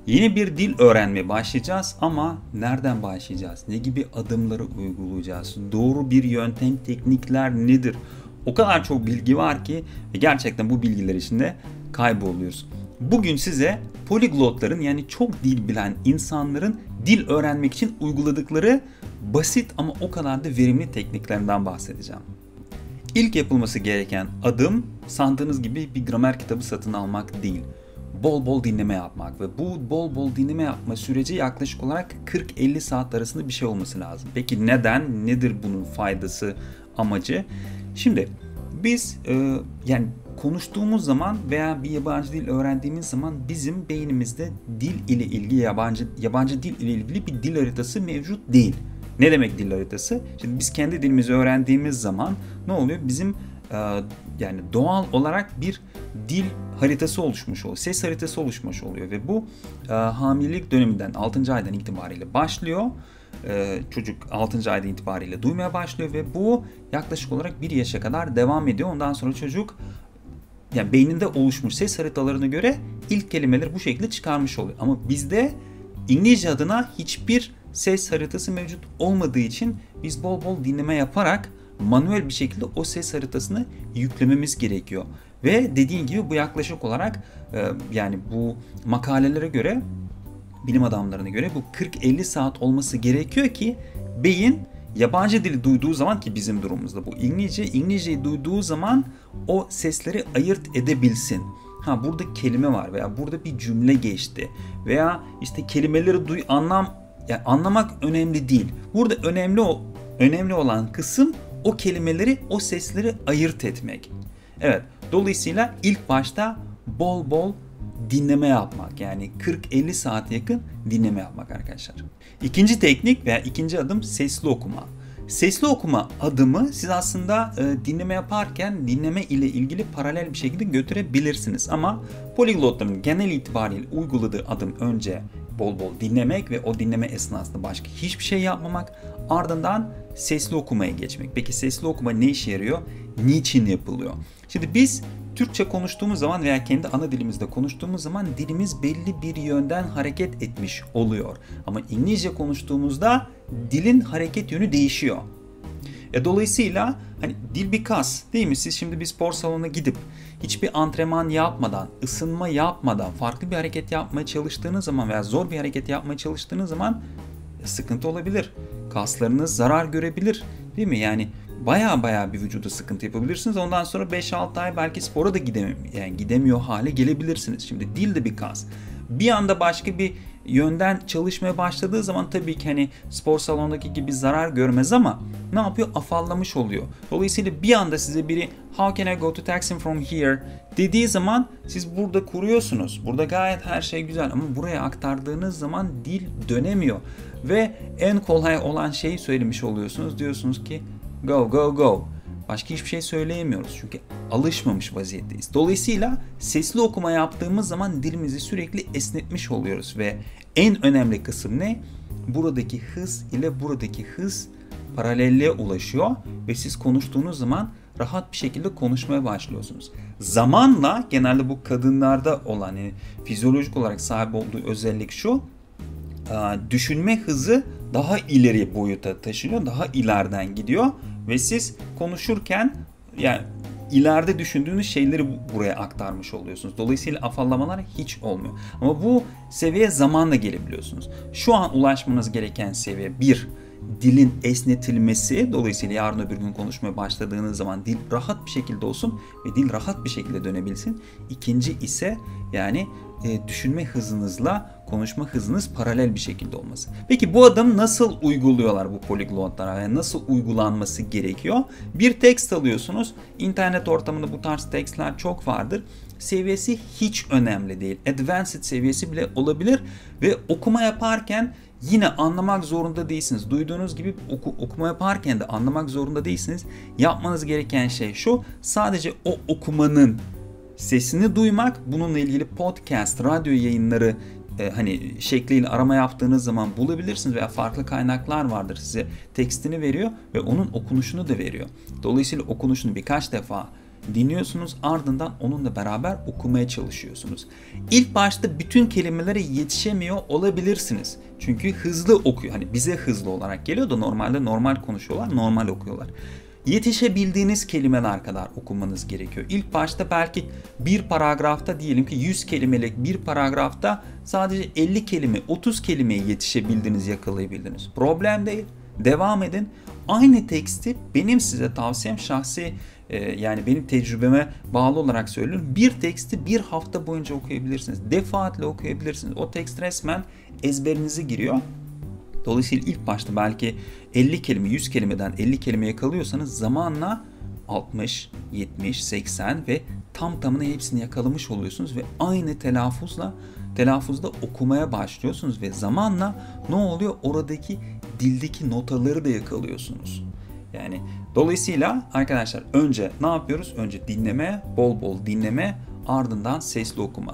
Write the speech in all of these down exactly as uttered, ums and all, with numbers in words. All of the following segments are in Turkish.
Yeni bir dil öğrenmeye başlayacağız ama nereden başlayacağız? Ne gibi adımları uygulayacağız? Doğru bir yöntem, teknikler nedir? O kadar çok bilgi var ki ve gerçekten bu bilgiler içinde kayboluyoruz. Bugün size poliglotların, yani çok dil bilen insanların dil öğrenmek için uyguladıkları basit ama o kadar da verimli tekniklerinden bahsedeceğim. İlk yapılması gereken adım sandığınız gibi bir gramer kitabı satın almak değil. Bol bol dinleme yapmak ve bu bol bol dinleme yapma süreci yaklaşık olarak kırk elli saat arasında bir şey olması lazım. Peki neden? Nedir bunun faydası, amacı? Şimdi biz e, yani konuştuğumuz zaman veya bir yabancı dil öğrendiğimiz zaman bizim beynimizde dil ile ilgili yabancı yabancı dil ile ilgili bir dil haritası mevcut değil. Ne demek dil haritası? Şimdi biz kendi dilimizi öğrendiğimiz zaman ne oluyor? Bizim e, yani doğal olarak bir dil haritası oluşmuş oluyor. Ses haritası oluşmuş oluyor ve bu e, hamilelik döneminden altıncı aydan itibariyle başlıyor. E, çocuk altıncı aydan itibariyle duymaya başlıyor ve bu yaklaşık olarak bir yaşa kadar devam ediyor. Ondan sonra çocuk yani beyninde oluşmuş ses haritalarına göre ilk kelimeleri bu şekilde çıkarmış oluyor. Ama bizde İngilizce adına hiçbir ses haritası mevcut olmadığı için biz bol bol dinleme yaparak manuel bir şekilde o ses haritasını yüklememiz gerekiyor. Ve dediğim gibi bu yaklaşık olarak yani bu makalelere göre, bilim adamlarına göre bu kırk elli saat olması gerekiyor ki beyin yabancı dili duyduğu zaman, ki bizim durumumuzda bu İngilizce, İngilizceyi duyduğu zaman o sesleri ayırt edebilsin. Ha, burada kelime var veya burada bir cümle geçti veya işte kelimeleri duy anlam yani anlamak önemli değil. Burada önemli o önemli olan kısım o kelimeleri, o sesleri ayırt etmek. Evet, dolayısıyla ilk başta bol bol dinleme yapmak, yani kırk elli saate yakın dinleme yapmak arkadaşlar. İkinci teknik veya ikinci adım sesli okuma. Sesli okuma adımı siz aslında e, dinleme yaparken dinleme ile ilgili paralel bir şekilde götürebilirsiniz. Ama poliglotların genel itibariyle uyguladığı adım önce bol bol dinlemek ve o dinleme esnasında başka hiçbir şey yapmamak, ardından sesli okumaya geçmek. Peki sesli okuma ne işe yarıyor? Niçin yapılıyor? Şimdi biz Türkçe konuştuğumuz zaman veya kendi ana dilimizde konuştuğumuz zaman dilimiz belli bir yönden hareket etmiş oluyor. Ama İngilizce konuştuğumuzda dilin hareket yönü değişiyor. E dolayısıyla hani dil bir kas, değil mi? Siz şimdi bir spor salonuna gidip hiçbir antrenman yapmadan, ısınma yapmadan farklı bir hareket yapmaya çalıştığınız zaman veya zor bir hareket yapmaya çalıştığınız zaman sıkıntı olabilir. Kaslarınız zarar görebilir, değil mi? Yani baya baya bir vücuda sıkıntı yapabilirsiniz. Ondan sonra beş altı ay belki spora da gidemiyor, yani gidemiyor hale gelebilirsiniz. Şimdi dil de bir kas. Bir anda başka bir yönden çalışmaya başladığı zaman tabii ki hani spor salonundaki gibi zarar görmez ama ne yapıyor? Afallamış oluyor. Dolayısıyla bir anda size biri "How can I go to Taksim from here?" dediği zaman siz burada kuruyorsunuz. Burada gayet her şey güzel ama buraya aktardığınız zaman dil dönemiyor. Ve en kolay olan şeyi söylemiş oluyorsunuz. Diyorsunuz ki go go go. Başka hiçbir şey söyleyemiyoruz çünkü alışmamış vaziyetteyiz. Dolayısıyla sesli okuma yaptığımız zaman dilimizi sürekli esnetmiş oluyoruz ve en önemli kısım ne? Buradaki hız ile buradaki hız paralelliğe ulaşıyor ve siz konuştuğunuz zaman rahat bir şekilde konuşmaya başlıyorsunuz. Zamanla genelde bu kadınlarda olan, yani fizyolojik olarak sahip olduğu özellik şu: düşünme hızı daha ileri boyuta taşınıyor, daha ileriden gidiyor ve siz konuşurken yani ileride düşündüğünüz şeyleri buraya aktarmış oluyorsunuz. Dolayısıyla afallamalar hiç olmuyor. Ama bu seviyeye zamanla gelebiliyorsunuz. Şu an ulaşmanız gereken seviye bir, dilin esnetilmesi. Dolayısıyla yarın öbür gün konuşmaya başladığınız zaman dil rahat bir şekilde olsun ve dil rahat bir şekilde dönebilsin. İkinci ise yani e, düşünme hızınızla konuşma hızınız paralel bir şekilde olması. Peki bu adım nasıl uyguluyorlar bu poliglotlara? Yani nasıl uygulanması gerekiyor? Bir tekst alıyorsunuz. İnternet ortamında bu tarz tekstler çok vardır. Seviyesi hiç önemli değil. Advanced seviyesi bile olabilir ve okuma yaparken yine anlamak zorunda değilsiniz. Duyduğunuz gibi oku, okuma yaparken de anlamak zorunda değilsiniz. Yapmanız gereken şey şu: sadece o okumanın sesini duymak. Bununla ilgili podcast, radyo yayınları e, hani şekliyle arama yaptığınız zaman bulabilirsiniz veya farklı kaynaklar vardır, size tekstini veriyor ve onun okunuşunu da veriyor. Dolayısıyla okunuşunu birkaç defa dinliyorsunuz, ardından onunla beraber okumaya çalışıyorsunuz. İlk başta bütün kelimelere yetişemiyor olabilirsiniz. Çünkü hızlı okuyor. Hani bize hızlı olarak geliyor da normalde normal konuşuyorlar, normal okuyorlar. Yetişebildiğiniz kelimeler kadar okumanız gerekiyor. İlk başta belki bir paragrafta, diyelim ki yüz kelimelik bir paragrafta sadece elli kelime, otuz kelimeye yetişebildiniz, yakalayabildiniz. Problem değil. Devam edin. Aynı teksti, benim size tavsiyem, şahsi e, yani benim tecrübeme bağlı olarak söylüyorum. Bir teksti bir hafta boyunca okuyabilirsiniz. Defaatle okuyabilirsiniz. O tekst resmen ezberinize giriyor. Dolayısıyla ilk başta belki elli kelime, yüz kelimeden elli kelimeye kalıyorsanız zamanla altmış, yetmiş, seksen ve tam tamına hepsini yakalamış oluyorsunuz ve aynı telaffuzla telaffuzda okumaya başlıyorsunuz ve zamanla ne oluyor? Oradaki dildeki notaları da yakalıyorsunuz. Yani dolayısıyla arkadaşlar önce ne yapıyoruz? Önce dinleme, bol bol dinleme, ardından sesli okuma.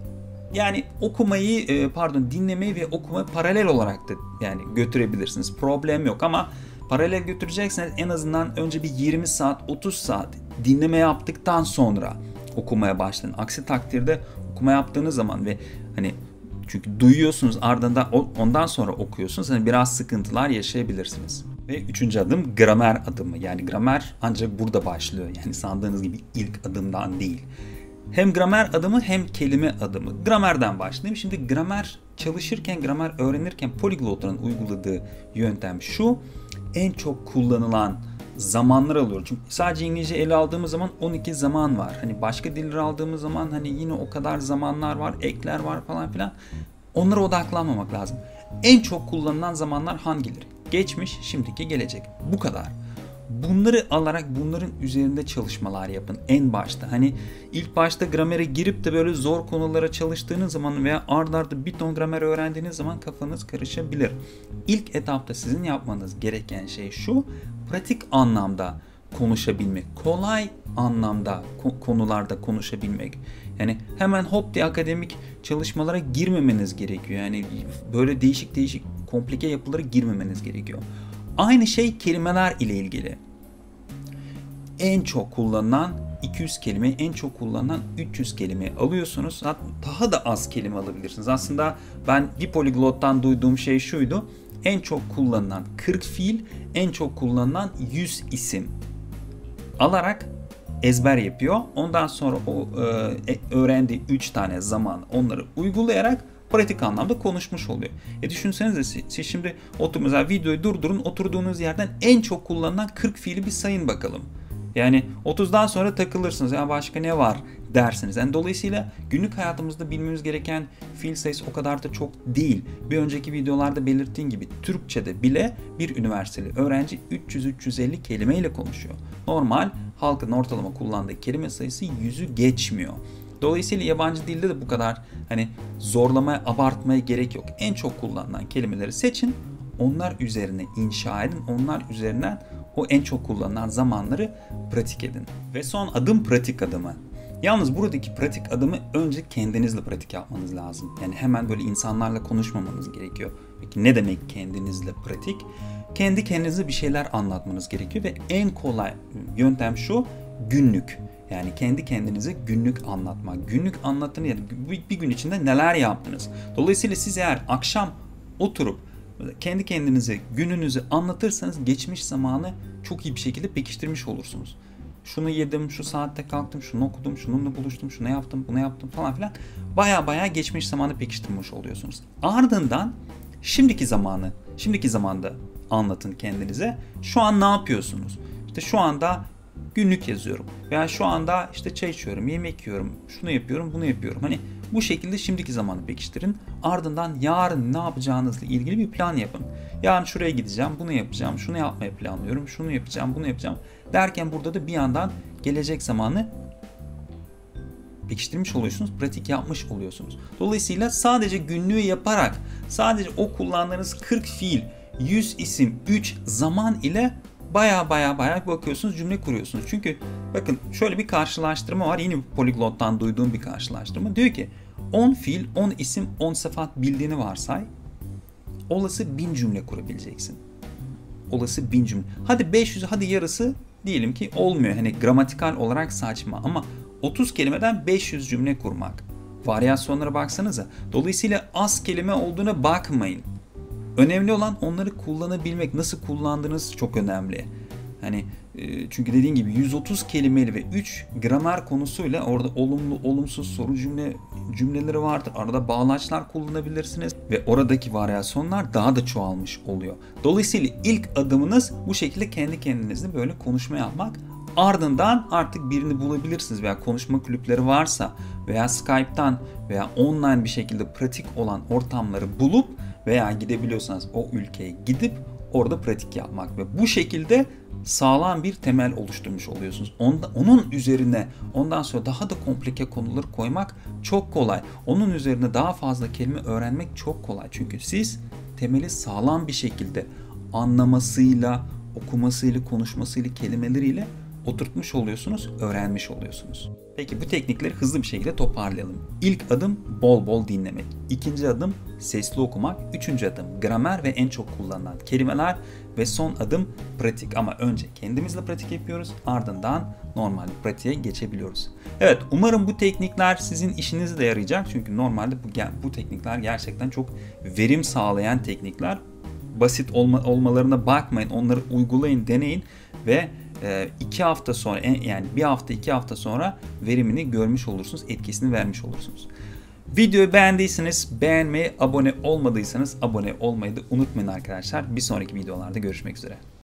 Yani okumayı, pardon dinlemeyi ve okumayı paralel olarak da yani götürebilirsiniz. Problem yok ama paralel götürecekseniz en azından önce bir yirmi saat, otuz saat dinleme yaptıktan sonra okumaya başlayın. Aksi takdirde okuma yaptığınız zaman ve hani çünkü duyuyorsunuz, ardından ondan sonra okuyorsunuz, hani biraz sıkıntılar yaşayabilirsiniz. Ve üçüncü adım gramer adımı. Yani gramer ancak burada başlıyor. Yani sandığınız gibi ilk adımdan değil. Hem gramer adımı hem kelime adımı. Gramerden başlayayım. Şimdi gramer çalışırken, gramer öğrenirken poliglotların uyguladığı yöntem şu. En çok kullanılan zamanlar alıyor. Çünkü sadece İngilizce ele aldığımız zaman on iki zaman var. Hani başka dilleri aldığımız zaman hani yine o kadar zamanlar var, ekler var falan filan. Onlara odaklanmamak lazım. En çok kullanılan zamanlar hangileri? Geçmiş, şimdiki, gelecek. Bu kadar. Bunları alarak bunların üzerinde çalışmalar yapın en başta. Hani ilk başta gramere girip de böyle zor konulara çalıştığınız zaman veya ard arda bir ton gramer öğrendiğiniz zaman kafanız karışabilir. İlk etapta sizin yapmanız gereken şey şu: pratik anlamda konuşabilmek, kolay anlamda konularda konuşabilmek. Yani hemen hop diye akademik çalışmalara girmemeniz gerekiyor. Yani böyle değişik değişik komplike yapılara girmemeniz gerekiyor. Aynı şey kelimeler ile ilgili. En çok kullanılan iki yüz kelime, en çok kullanılan üç yüz kelime alıyorsunuz. Daha da az kelime alabilirsiniz. Aslında ben bir poliglottan duyduğum şey şuydu: en çok kullanılan kırk fiil, en çok kullanılan yüz isim alarak ezber yapıyor. Ondan sonra o e, öğrendiği üç tane zaman onları uygulayarak pratik anlamda konuşmuş oluyor. E düşünsenize siz, siz şimdi otur mesela videoyu durdurun, oturduğunuz yerden en çok kullanılan kırk fiili bir sayın bakalım. Yani otuzdan sonra takılırsınız. Ya başka ne var dersiniz. Yani dolayısıyla günlük hayatımızda bilmemiz gereken fiil sayısı o kadar da çok değil. Bir önceki videolarda belirttiğim gibi Türkçe'de bile bir üniversiteli öğrenci üç yüz üç yüz elli kelimeyle konuşuyor. Normal halkın ortalama kullandığı kelime sayısı yüzü geçmiyor. Dolayısıyla yabancı dilde de bu kadar hani zorlamaya, abartmaya gerek yok. En çok kullanılan kelimeleri seçin, onlar üzerine inşa edin, onlar üzerinden o en çok kullanılan zamanları pratik edin. Ve son adım pratik adımı. Yalnız buradaki pratik adımı önce kendinizle pratik yapmanız lazım. Yani hemen böyle insanlarla konuşmamanız gerekiyor. Peki ne demek kendinizle pratik? Kendi kendinize bir şeyler anlatmanız gerekiyor ve en kolay yöntem şu: günlük. Yani kendi kendinize günlük anlatmak. Günlük anlattığınız yani bir gün içinde neler yaptınız. Dolayısıyla siz eğer akşam oturup kendi kendinize gününüzü anlatırsanız geçmiş zamanı çok iyi bir şekilde pekiştirmiş olursunuz. Şunu yedim, şu saatte kalktım, şunu okudum, şununla buluştum, şunu yaptım, bunu yaptım falan filan. Baya baya geçmiş zamanı pekiştirmiş oluyorsunuz. Ardından şimdiki zamanı, şimdiki zamanda anlatın kendinize. Şu an ne yapıyorsunuz? İşte şu anda günlük yazıyorum veya şu anda işte çay içiyorum, yemek yiyorum, şunu yapıyorum, bunu yapıyorum. Hani bu şekilde şimdiki zamanı pekiştirin. Ardından yarın ne yapacağınızla ilgili bir plan yapın. Yarın şuraya gideceğim, bunu yapacağım, şunu yapmayı planlıyorum, şunu yapacağım, bunu yapacağım derken burada da bir yandan gelecek zamanı pekiştirmiş oluyorsunuz, pratik yapmış oluyorsunuz. Dolayısıyla sadece günlüğü yaparak, sadece o kullandığınız kırk fiil, yüz isim, üç zaman ile baya baya baya bakıyorsunuz, cümle kuruyorsunuz. Çünkü bakın şöyle bir karşılaştırma var. Yine bir poliglottan duyduğum bir karşılaştırma. Diyor ki on fiil, on isim, on sıfat bildiğini varsay. Olası bin cümle kurabileceksin. Olası bin cümle. Hadi beş yüz, hadi yarısı diyelim ki olmuyor. Hani gramatikal olarak saçma ama otuz kelimeden beş yüz cümle kurmak. Varyasyonlara baksanıza. Dolayısıyla az kelime olduğuna bakmayın. Önemli olan onları kullanabilmek. Nasıl kullandığınız çok önemli. Hani çünkü dediğim gibi yüz otuz kelimeli ve üç gramer konusuyla orada olumlu, olumsuz soru cümle cümleleri vardır. Arada bağlaçlar kullanabilirsiniz ve oradaki varyasyonlar daha da çoğalmış oluyor. Dolayısıyla ilk adımınız bu şekilde kendi kendinizle böyle konuşma yapmak. Ardından artık birini bulabilirsiniz veya konuşma kulüpleri varsa veya Skype'tan veya online bir şekilde pratik olan ortamları bulup veya gidebiliyorsanız o ülkeye gidip orada pratik yapmak ve bu şekilde sağlam bir temel oluşturmuş oluyorsunuz. Onda, onun üzerine ondan sonra daha da komplike konuları koymak çok kolay. Onun üzerine daha fazla kelime öğrenmek çok kolay. Çünkü siz temeli sağlam bir şekilde anlamasıyla, okumasıyla, konuşmasıyla, kelimeleriyle oturtmuş oluyorsunuz, öğrenmiş oluyorsunuz. Peki bu teknikleri hızlı bir şekilde toparlayalım. İlk adım bol bol dinlemek. İkinci adım sesli okumak. Üçüncü adım gramer ve en çok kullanılan kelimeler. Ve son adım pratik. Ama önce kendimizle pratik yapıyoruz. Ardından normal bir pratiğe geçebiliyoruz. Evet, umarım bu teknikler sizin işinize de yarayacak. Çünkü normalde bu, bu teknikler gerçekten çok verim sağlayan teknikler. Basit olma, olmalarına bakmayın. Onları uygulayın, deneyin ve iki hafta sonra, yani bir hafta iki hafta sonra verimini görmüş olursunuz, etkisini vermiş olursunuz. Videoyu beğendiyseniz beğenmeyi, abone olmadıysanız abone olmayı da unutmayın arkadaşlar. Bir sonraki videolarda görüşmek üzere.